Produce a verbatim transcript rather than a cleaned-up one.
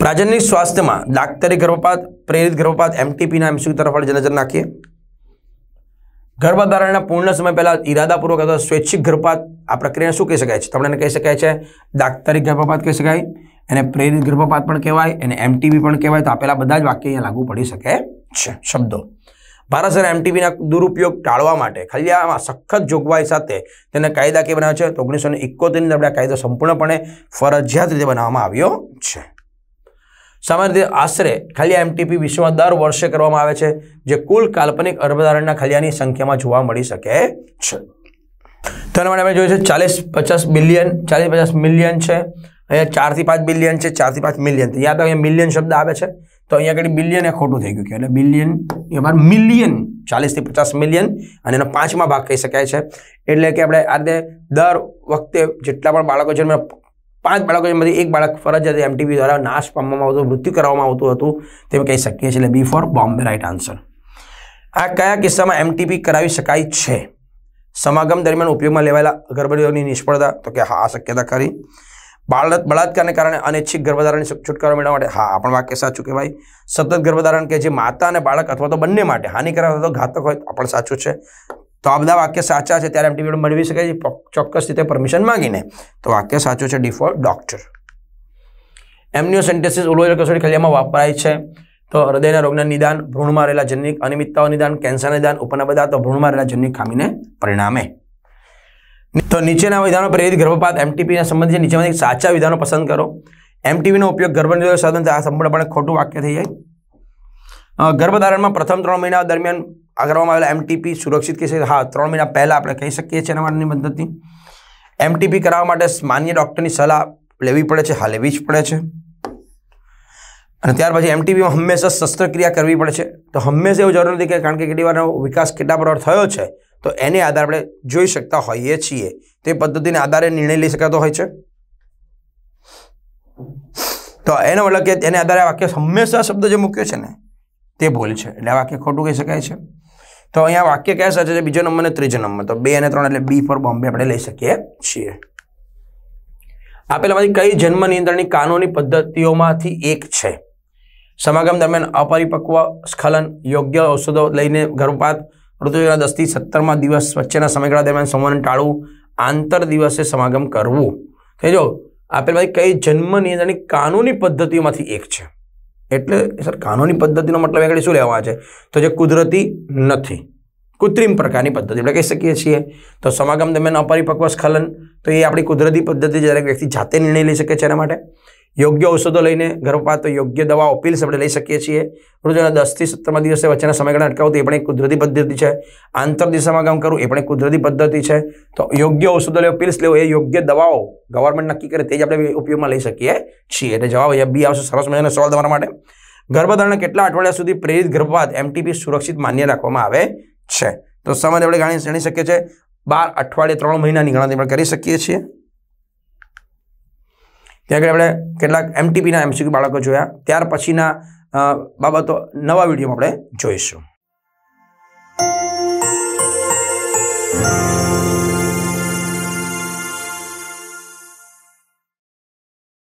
प्राजनिक स्वास्थ्य में डाक्टरी गर्भपात, प्रेरित गर्भपात, एमटीपी ना एमसीक्यू तरफ આપણે નજર નાખીએ। ગર્ભધારણના પૂર્ણ સમય પહેલા ઇરાદાપૂર્વક અથવા સ્વૈચ્છિક ગર્ભપાત આ પ્રક્રિયાને શું કહી શકાય છે? તો આપણે એને કહી શકાય છે ડાક્ટરી ગર્ભપાત કહી શકાય, એને પ્રેરિત ગર્ભપાત પણ કહેવાય, એને એમટીબી પણ કહેવાય। તો આપેલા બધા જ વાક્ય અહીંયા લાગુ પડી શકે છે। શબ્દો ભારત સરકાર એમટીબીના દુરુપયોગ ટાળવા માટે ખાલી આમાં સખત જોગવાઈ સાથે તેને કાયદા કે બનાવ્યો છે? તો ઓગણીસો ને એકોતેરની અંદર આ કાયદો સંપૂર્ણપણે ફરજિયાત રીતે બનાવવામાં આવ્યો છે। सामान्य रीते आश्रे खाली एमटीपी विश्व में दर वर्षे करवामां आवे छे, जे कुल काल्पनिक गर्भधारणना खालियानी संख्या में जोवा मळी शके छे। तो एना माटे आपणे जोईए छे चालीस पचास बिलियन चालीस पचास मिलियन छे, अहींया चार थी पांच बिलियन छे, चार थी पांच मिलियन। तो याद अहींया मिलियन शब्द आवे छे तो अहींया कड़ी बिलियन ए खोटुं थई गयुं, એટલે बिलियन ए बार मिलियन चालीस थी पचास मिलियन अने एनो पांचमा भाग कही शकाय छे। એટલે કે આપણે આ રીતે દર વખતે જેટલા પણ બાળકો જન્મે पांच बाळको एक बाळक फरजियात एमटीबी द्वारा नाश पामवामां आवतो मृत्यु कराववामां आवतुं हतुं तेम कही शकीए छीए। B for Bombay right answer. आ कया किस्सामां एमटीबी करावी शकाय छे? समागम दरमियान उपयोगमां लेवायेला गर्भनिरोधकनी निष्फळता, तो के हाँ शक्यता खरी। बाळ बलात्कारने कारणे अनैच्छिक गर्भधारणनी छुटकारो मेळववा माटे हाँ पण वाक्य साचुं कहेवाय। सतत गर्भधारण के जे माता अने बाळक अथवा तो बंने माटे हानिकारक अथवा घातक होय तो पण साचुं छे। तो आ बधा वाक्य साचा है त्यारे एमटीबी मेळवी शकाय चोक्कस रीते परमिशन मांगीने। तो वाक्य साचुं छे डी फॉर डॉक्टर। एमनियोसेंटेसिस उलोवेरा कसोटी खलियामां वापराय छे तो हृदयना रोगना निदान, भ्रूणमां रहेला जनिक अनियमितताओ निदान, कैंसर निदान, उपરના બધા तो भ्रूणमां रहेला जनिक खामीने परिणामे। तो नीचेना विधानों प्रेरित गर्भपात एमटीपी संबंधित नीचेमांथी साचा विधानों पसंद करो। एमटीबी नो उपयोग गर्भनिरोधक साधन आ संपूर्णपणे खोटું वाक्य થઈ જાય। गर्भधारण में प्रथम त्रण महीना दरमियान आ करवामां आवेला एमटीपी सुरक्षित कही शकाय? हाँ, त्रण महीना पहला आपणे कही शकीए छीए एना माटेनी पद्धति। एमटीपी कराववा माटे मान्य डॉक्टरनी सलाह लेवी पड़े छे? हाँ, लेवी ज पड़े छे। अने त्यार पछी एमटीपी में हमेशा शस्त्रक्रिया करवी पड़े छे? तो हमेशा एवुं जरूरी नथी, कारण के केटली वारनो विकास केटला बराबर थयो छे तो एने आधारे आपणे जोई शकता होईए छीए। ते पद्धतिने आधारे निर्णय लई शकातो होय छे। तो एनो मतलब के एने आधारे वाक्य हमेशा शब्द जे मूक्यो छे ने ते भूल छे, એટલે આ વાક્ય ખોટું કહી શકાય છે। તો અહીંયા વાક્ય કયા સાચા છે? બીજો નંબર ને ત્રીજો નંબર। તો બે અને ત્રણ એટલે બી ફોર બોમ્બે આપણે લઈ શકીએ છીએ। આપેલામાંથી કઈ જન્મ નિયંત્રણની કાનૂની પદ્ધતિઓમાંથી એક છે? સમાગમ દરમિયાન અપરિપક્વ સ્ખલન, યોગ્ય ઔષધો લઈને ગર્ભપાત, ઋતુના દસ થી સત્તરમા દિવસ વચ્ચેના સમયગાળા દરમિયાન સંવહન ટાળવું, આંતર દિવસે સમાગમ કરવું। તો જો આપેલામાંથી કઈ જન્મ નિયંત્રણની કાનૂની પદ્ધતિઓમાંથી એક છે? એટલે સર કાનૂની પદ્ધતિનો મતલબ આગળ શું લેવા છે? તો જે કુદરતી નથી, કૃત્રિમ પ્રકારની પદ્ધતિ આપણે કહી શકીએ છીએ। તો સમાગમ દરમિયાન અપરિપક્વ સ્ખલન તો એ આપણી કુદરતી પદ્ધતિ જ્યારે વ્યક્તિ જાતે નિર્ણય લઈ શકે છે એના માટે। યોગ્ય ઔષધો લઈને ગર્ભપાત તો યોગ્ય દવાઓ પીલ્સ આપણે લઈ શકીએ છીએ। ઋતુના દસ થી સત્તરમા દિવસે વચ્ચેના સમયગાળા અટકાવવું તો એ પણ એક કુદરતી પદ્ધતિ છે। આંતર સમાગમ કરવું એ પણ એક કુદરતી પદ્ધતિ છે। તો યોગ્ય ઔષધો લેવો, પીલ્સ લેવો, એ યોગ્ય દવાઓ ગવર્મેન્ટ નક્કી કરે તે જ આપણે ઉપયોગમાં લઈ શકીએ છીએ। એટલે જવાબ અહીંયા બી આવશે। સરસ મજાનો સવાલ તમારા માટે। ગર્ભધારણ કેટલા અઠવાડિયા સુધી પ્રેરિત ગર્ભપાત એમટીપી સુરક્ષિત માન્ય રાખવામાં આવે છે? તો સામાન્ય આપણે જાણી જાણી શકીએ છીએ બાર અઠવાડિયે ત્રણ મહિનાની ગણતરી આપણે કરી શકીએ છીએ। ત્યાં આગળ આપણે કેટલાક એમટીપીના એમસીક્યુ બાળકો જોયા, ત્યાર પછીના બાબતો નવા વિડીયોમાં આપણે જોઈશું।